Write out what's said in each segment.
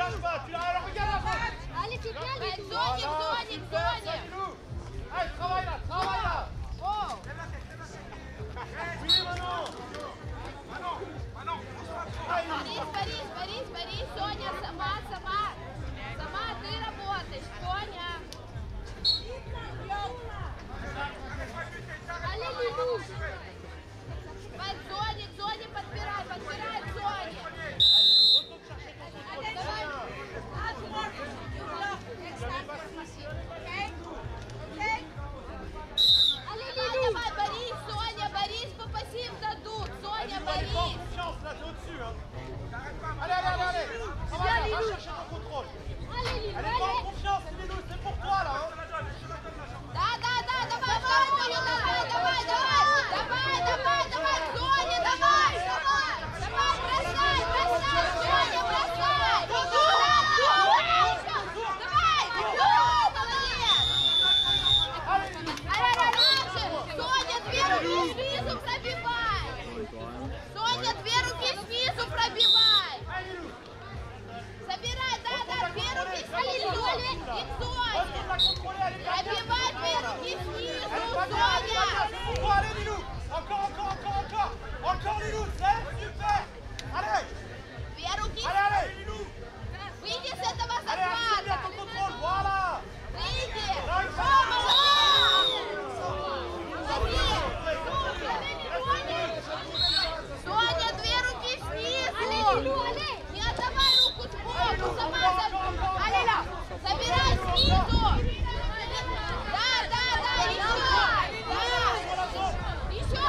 lâches pas, tu la regardes la faute. Allez, tu viens, les Allez, travaille là, travaille là. Oh. Oui, Manon. Борис, Соня, сама ты работаешь, Соня. Али, Лилу. Соня, подбирай, Соня. Давай, Борис, Соня, Борис, попаси в дадут. Соня, Борис. Confiance là, t'es au-dessus. Allez. Travaille là, va chercher ton contrôle. Allez, Allez, prends confiance, Lilou, c'est pour toi là. Да, давай, вторую, давай, Соня, давай, бросай, Соня, бросай. Соня, две руки снизу пробивай. Соня, две руки снизу пробивай. Собирай, да, две руки снизу. И Соня. Пробивай две руки снизу, Соня. Allez, Lilou. Encore, Lilou, c'est super. Allez. Две руки. Allez, Lilou. Выйди с этого Allez, assume bien захвата. ton contrôle, voilà. Выйди. Соня, две руки снизу. Не отдавай руку сбоку, сама забирай снизу. Да, еще.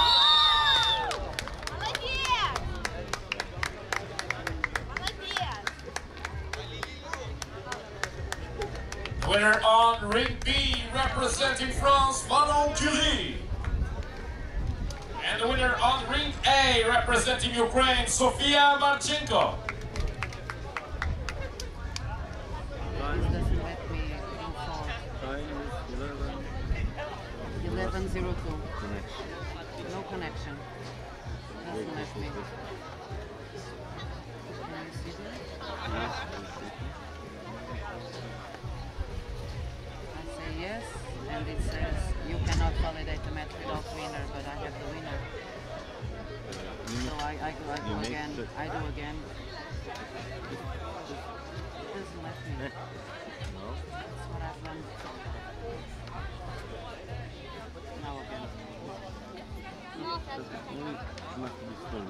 Молодец. Winner on ring B, representing France, Manon Curie. And the winner on ring A, representing Ukraine, Sofia Marchenko. This doesn't let me install. 1102. No connection. Doesn't let me. Can you see that? I say yes, and it says you cannot validate the match without winner, but I have the winner. So I go again. I do again.